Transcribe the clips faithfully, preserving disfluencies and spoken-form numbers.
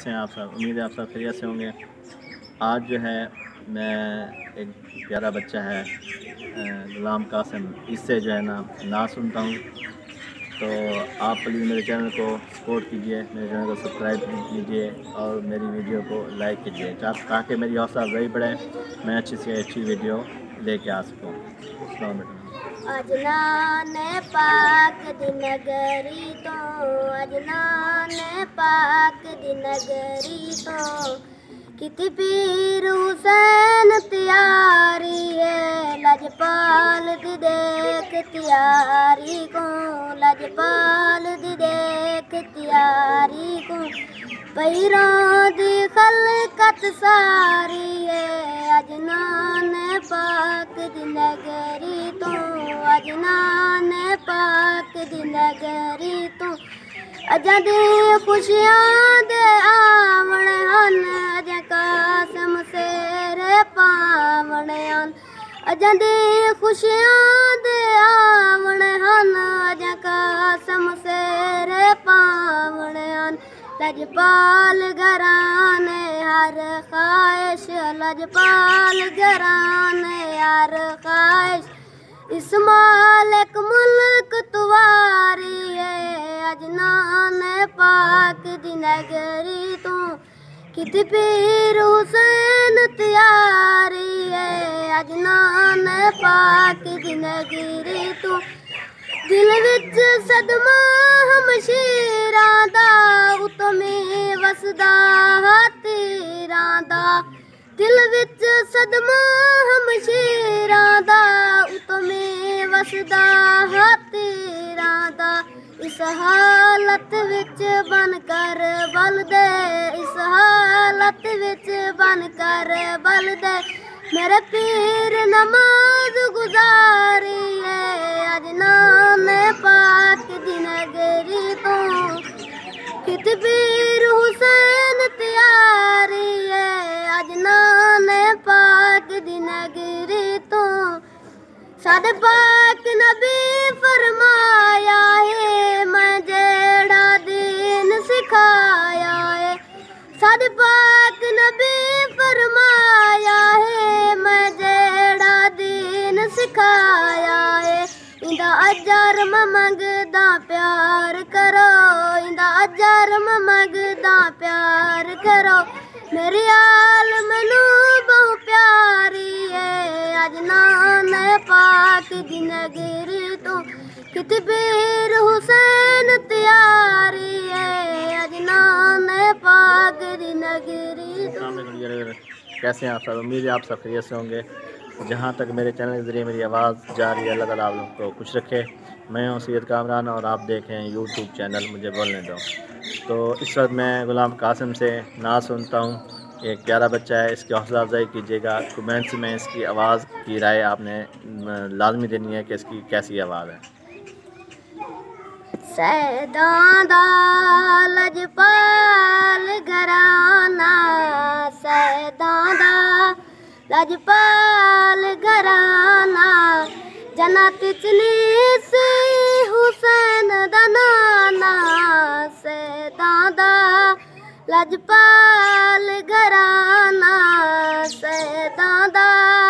कैसे हैं आप सब। उम्मीद है आप सब खैरियत से होंगे। आज जो है मैं एक प्यारा बच्चा है गुलाम कासिम, इससे जो है ना ना सुनता हूँ। तो आप प्लीज़ मेरे चैनल को सपोर्ट कीजिए, मेरे चैनल को सब्सक्राइब कीजिए और मेरी वीडियो को लाइक कीजिए ताकि मेरी हौसला अफजाई बढ़े, मैं अच्छी से अच्छी वीडियो लेके आ सकूँ। अस्सलाम वालेकुम। अजनाने पाक दी नगरी तो अजनाने पाक दी नगरी तो किती पीर हुसैन तैयारी है। लजपाल दी देख तैयारी को, लजपाल दी देख तैयारी को, पैरों दी खलकत सारी है। अजनाने पाक दी नगरी तो अजनाने पाक दी नगरी तो अजां दी खुशियां दे आवणे हन, अजां कासिम सेरे पावणे हन। अजां दी खुशियां दे आवणे हन, अजां कासिम सेरे पावणे हन। लजपाल घराने हर ख्वाहिश, लजपाल घराने हर ख्वाहिश, इस मालिक मुल्क तुवारी है। अजनाने पाक दी नगरी तो किती पीर हुसैन तैयारी है। अजनाने पाक दी नगरी तो दिल विच सदमा हमशीरां दा, उतमे वसदा तीरां दा। दिल विच सदमा हमशीरां दा, उतमे वसदा तीरां दा। इस हालत विच बन कर बल दे, इस हालत विच बन कर बल दे, मेरे पीर नमाज गुजारी है। अजनाने पाक दी नगरी तो किती पीर हुसैन तैयारी है। अजनाने पाक दी नगरी तो साडे पाक नबी फरमाया है, मैं जेड़ा दीन सिखाया है। साडे पाक नबी फरमाया है, मैं जेड़ा दीन सिखाया है। इंदा अजर मैं मंगदा प्यार करो, इंदा अजर मैं मंगदा प्यार करो, मेरी आल मैनू बहु प्यारी है। अजनाने पाक दी नगरी तो किती पीर हुसैन तैयारी है। अजनाने पाक दी नगरी तो। कैसे हैं आप सब। उम्मीद है आप सब खैरियत से होंगे। जहाँ तक मेरे चैनल के ज़रिए मेरी आवाज़ जा रही है, अल्लाह ताला आप लोगों को खुश रखे। मैं हूँ सैयद कामरान और आप देख रहे हैं यूट्यूब चैनल मुझे बोलने दो। तो इस वक्त मैं गुलाम कासिम से ना सुनता हूँ। एक प्यारा बच्चा है, इसकी हौसला अफजाई कीजिएगा। कमेंट्स में इसकी आवाज़ की राय आपने लाजमी देनी है कि इसकी कैसी आवाज़ है। सैदां दा लजपाल घराना, सैदां दा लजपाल घराना, जन्नत च सी हुसैन दा नाना। सैदां दा लजपाल घराना, सैदां दा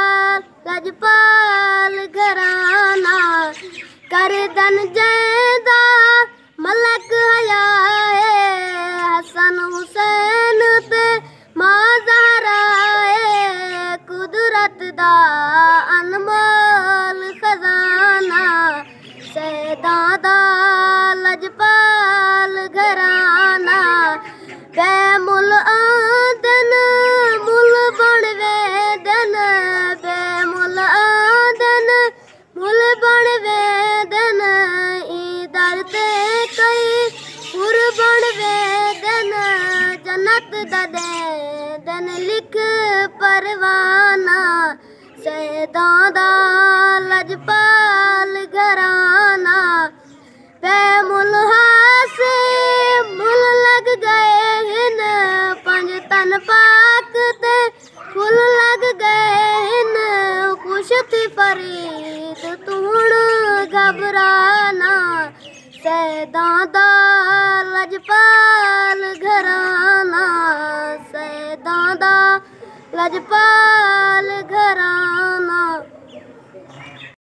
लजपाल घराना, करदन जैदा मलक हया है। हसन हुसैन ते मां ज़हरा है, कुदरत दा अनमोल खजाना। सैदां दा लजपाल घराना, बेमुल आदन मुल बन वेदन, बेमुल आदन मुल बन वेदन, ईदर ते कई पुर बन वेदन। जन्नत दा देदन लिख परवाना, सैदां दा लजपाल घराना, बेमुल हासे मुल लग गए हिन, पंज तन पाक ते फुल लग गए हिन। खुश थी फरीद तू घबराना, सैदां दा लजपाल घराना। लजपाल घराना।